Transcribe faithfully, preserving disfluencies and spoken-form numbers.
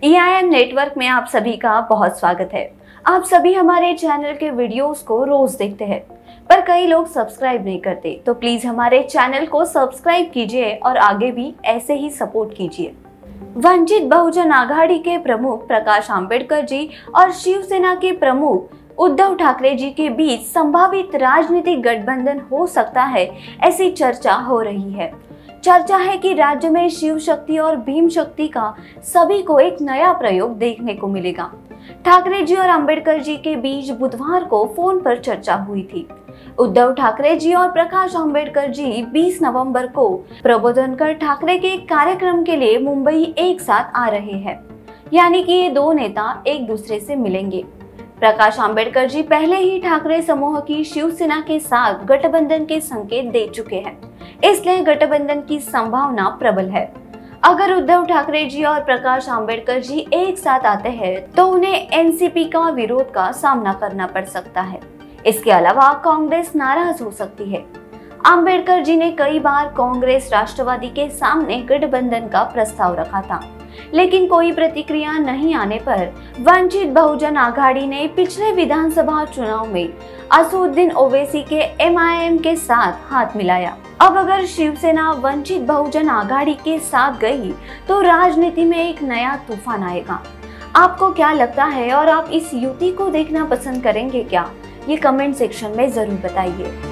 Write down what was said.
E I am network में आप सभी का बहुत स्वागत है। आप सभी हमारे चैनल के वीडियोस को रोज देखते हैं, पर कई लोग सब्सक्राइब नहीं करते, तो प्लीज हमारे चैनल को सब्सक्राइब कीजिए और आगे भी ऐसे ही सपोर्ट कीजिए। वंचित बहुजन आघाड़ी के प्रमुख प्रकाश आंबेडकर जी और शिवसेना के प्रमुख उद्धव ठाकरे जी के बीच संभावित राजनीतिक गठबंधन हो सकता है, ऐसी चर्चा हो रही है। चर्चा है कि राज्य में शिव शक्ति और भीम शक्ति का सभी को एक नया प्रयोग देखने को मिलेगा। ठाकरे जी और अंबेडकर जी के बीच बुधवार को फोन पर चर्चा हुई थी। उद्धव ठाकरे जी और प्रकाश आंबेडकर जी बीस नवंबर को प्रबोधनकर ठाकरे के कार्यक्रम के लिए मुंबई एक साथ आ रहे हैं, यानी कि ये दो नेता एक दूसरे से मिलेंगे। प्रकाश आंबेडकर जी पहले ही ठाकरे समूह की शिवसेना के साथ गठबंधन के संकेत दे चुके हैं, इसलिए गठबंधन की संभावना प्रबल है। अगर उद्धव ठाकरे जी और प्रकाश आंबेडकर जी एक साथ आते हैं तो उन्हें एन सी पी का विरोध का सामना करना पड़ सकता है। इसके अलावा कांग्रेस नाराज हो सकती है। आंबेडकर जी ने कई बार कांग्रेस राष्ट्रवादी के सामने गठबंधन का प्रस्ताव रखा था, लेकिन कोई प्रतिक्रिया नहीं आने पर वंचित बहुजन आघाड़ी ने पिछले विधानसभा चुनाव में असदुद्दीन ओवैसी के एम आई एम के साथ हाथ मिलाया। अब अगर शिवसेना वंचित बहुजन आघाड़ी के साथ गई तो राजनीति में एक नया तूफान आएगा। आपको क्या लगता है और आप इस युति को देखना पसंद करेंगे क्या? ये कमेंट सेक्शन में जरूर बताइए।